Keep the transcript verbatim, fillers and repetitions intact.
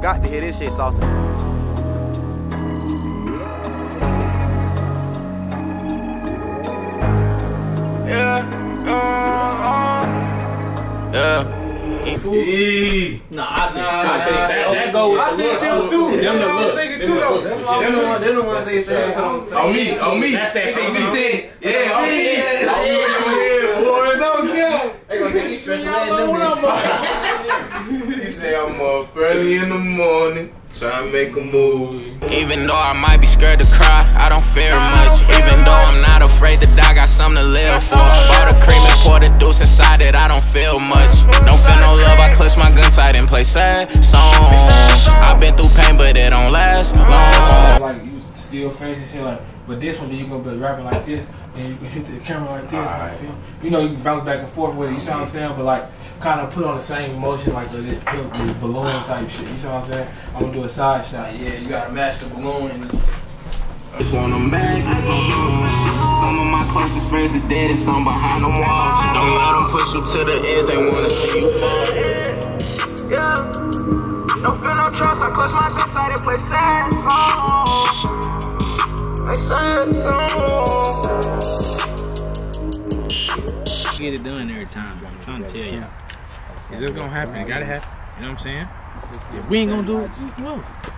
Got to hear this shit saucy. Yeah. Yeah. Nah, I think, nah, I think nah, that, nah, that go with I the think look. them too. Them the I was look. thinking too though. Them the one. Them the ones they say. On me, on me. That's that fifty cent. Yeah, on me. Yeah, boy, don't care. They gonna get these special ed them. He say I'm up early in the morning, trying to make a move. Even though I might be scared to cry, I don't fear much. Even though I'm not afraid to die, got something to live for. Bought a cream and poured the deuce inside it, I don't feel much. Don't feel no love, I clutch my gun tight and play sad songs. I've been through pain, but it don't last long. Like you still facing shit like, but this one, then you gonna be rapping like this, and you can hit the camera like this. Right. You, feel? You know, you can bounce back and forth with it. You see what I'm saying? But like, kind of put on the same emotion like this, this balloon type shit. You see what I'm saying? I'm gonna do a side shot. Yeah, you gotta match the balloon. Just want them back. Some of my closest friends is dead and some behind the wall. Don't let them push you to the edge, they wanna see you fall. Yeah. Don't feel no trust, I clutch my gun tight and play sad songs. Play sad songs. Get it done every time, bro. I'm trying to tell you. It's just gonna happen. It gotta happen. You know what I'm saying? If we ain't gonna do it, no.